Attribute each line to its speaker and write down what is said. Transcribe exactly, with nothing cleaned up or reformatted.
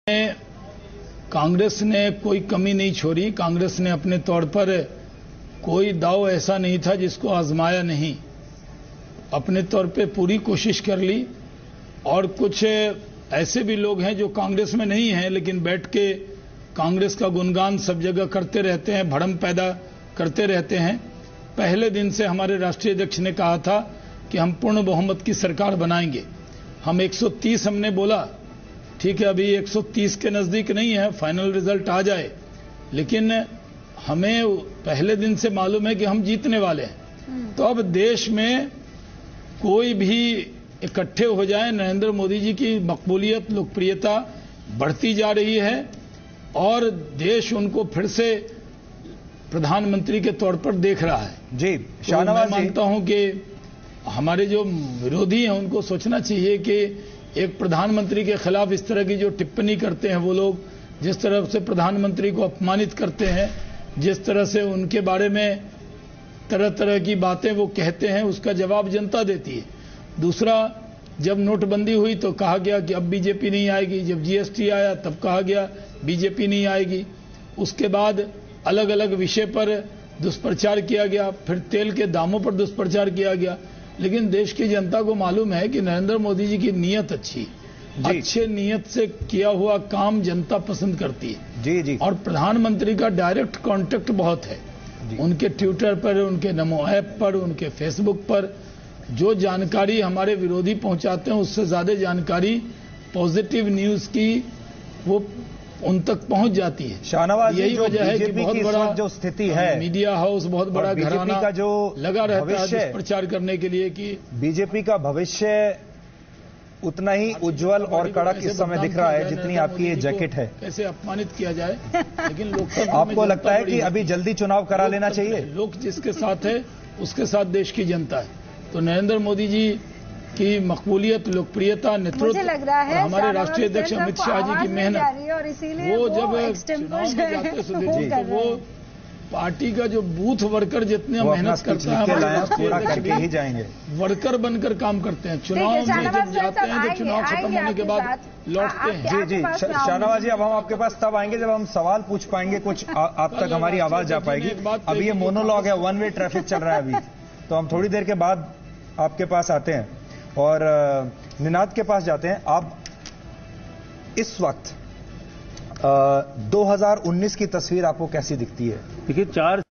Speaker 1: कांग्रेस ने कोई कमी नहीं छोड़ी। कांग्रेस ने अपने तौर पर कोई दाव ऐसा नहीं था जिसको आजमाया नहीं। अपने तौर पे पूरी कोशिश कर ली। और कुछ ऐसे भी लोग हैं जो कांग्रेस में नहीं हैं लेकिन बैठ के कांग्रेस का गुणगान सब जगह करते रहते हैं, भ्रम पैदा करते रहते हैं। पहले दिन से हमारे राष्ट्रीय अध्यक्ष ने कहा था कि हम पूर्ण बहुमत की सरकार बनाएंगे। हम एक सौ तीस हमने बोला, ठीक है, अभी एक सौ तीस के नजदीक नहीं है, फाइनल रिजल्ट आ जाए, लेकिन हमें पहले दिन से मालूम है कि हम जीतने वाले हैं। तो अब देश में कोई भी इकट्ठे हो जाए, नरेंद्र मोदी जी की मकबूलियत, लोकप्रियता बढ़ती जा रही है और देश उनको फिर से प्रधानमंत्री के तौर पर देख रहा है।
Speaker 2: जी,
Speaker 1: तो मैं मानता हूं कि हमारे जो विरोधी हैं उनको सोचना चाहिए कि एक प्रधानमंत्री के खिलाफ इस तरह की जो टिप्पणी करते हैं वो लोग, जिस तरह से प्रधानमंत्री को अपमानित करते हैं, जिस तरह से उनके बारे में तरह तरह की बातें वो कहते हैं, उसका जवाब जनता देती है। दूसरा, जब नोटबंदी हुई तो कहा गया कि अब बीजेपी नहीं आएगी। जब जीएसटी आया तब कहा गया बीजेपी नहीं आएगी। उसके बाद अलग अलग विषय पर दुष्प्रचार किया गया, फिर तेल के दामों पर दुष्प्रचार किया गया। लेकिन देश की जनता को मालूम है कि नरेंद्र मोदी जी की नीयत अच्छी, अच्छे नीयत से किया हुआ काम जनता पसंद करती है।
Speaker 2: जी जी।
Speaker 1: और प्रधानमंत्री का डायरेक्ट कांटेक्ट बहुत है। उनके ट्विटर पर, उनके नमो ऐप पर, उनके फेसबुक पर जो जानकारी हमारे विरोधी पहुंचाते हैं उससे ज्यादा जानकारी पॉजिटिव न्यूज की वो उन तक पहुंच जाती है।
Speaker 2: शाहनवाज,
Speaker 1: यही वजह है कि बहुत बड़ा
Speaker 2: जो स्थिति है,
Speaker 1: मीडिया हाउस बहुत बड़ा घराना
Speaker 2: का जो
Speaker 1: लगा रहता है प्रचार करने के लिए कि
Speaker 2: बीजेपी का भविष्य उतना ही उज्जवल और कड़क इस समय दिख रहा है जितनी आपकी ये जैकेट है।
Speaker 1: कैसे अपमानित किया जाए, लेकिन लोकतंत्र
Speaker 2: आपको लगता है कि अभी जल्दी चुनाव करा लेना चाहिए?
Speaker 1: लोग जिसके साथ है उसके साथ देश की जनता है। तो नरेंद्र मोदी जी की मकबूलियत, लोकप्रियता, नेतृत्व और हमारे राष्ट्रीय अध्यक्ष अमित शाह जी की मेहनत, वो जब चुनाव में जाते सुधीर तो वो पार्टी का जो बूथ वर्कर जितने मेहनत करता है
Speaker 2: पूरा करके ही जाएंगे,
Speaker 1: वर्कर बनकर काम करते हैं। चुनाव में जब जाते हैं तो चुनाव खत्म होने के बाद लौटते हैं।
Speaker 2: जी जी शाहनवाज जी, अब हम आपके पास तब आएंगे जब हम सवाल पूछ पाएंगे, कुछ आप तक हमारी आवाज जा पाएगी। अभी ये मोनोलॉग है, वन वे ट्रैफिक चल रहा है अभी, तो हम थोड़ी देर के बाद आपके पास आते हैं और निनाद के पास जाते हैं। आप इस वक्त दो हज़ार उन्नीस की तस्वीर आपको कैसी दिखती है?
Speaker 3: देखिए, चार